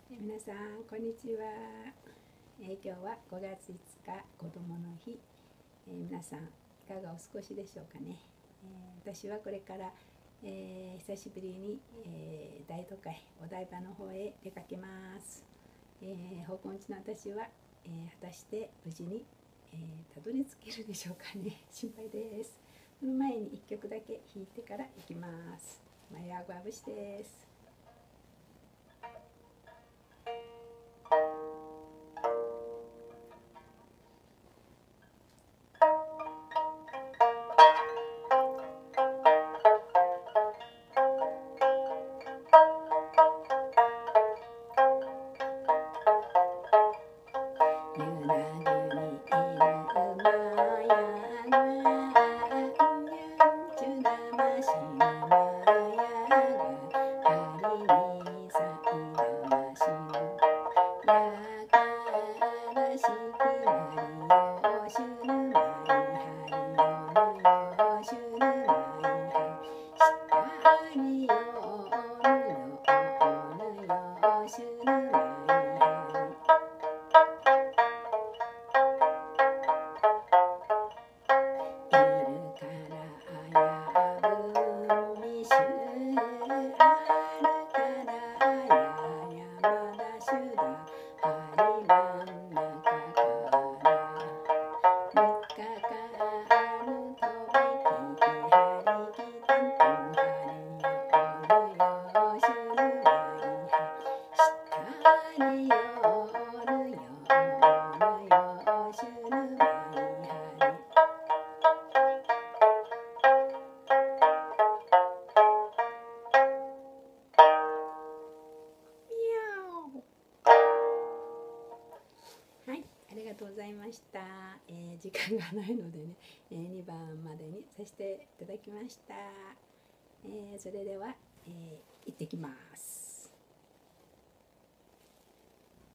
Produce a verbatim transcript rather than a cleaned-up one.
皆さんこんにちは、えー、今日はごがついつか子どもの日、えー、皆さんいかがお過ごしでしょうかね、えー、私はこれから、えー、久しぶりに、えー、大都会お台場の方へ出かけます、えー、方向音痴の私は、えー、果たして無事に、えー、たどり着けるでしょうかね心配です。その前にいっきょくだけ弾いてから行きます。マヤゴアブシです。ゆなぐにいるまやがうんちゅだましまやがはりにさいだましやからしきまりよしゅるまいはりよぬよしゅるまいはしたりよぬよぬよしゅるまいははい、ありがとうございました。えー、時間がないのでね、えー、にばんまでにさせていただきました。えー、それでは、えー、行ってきます。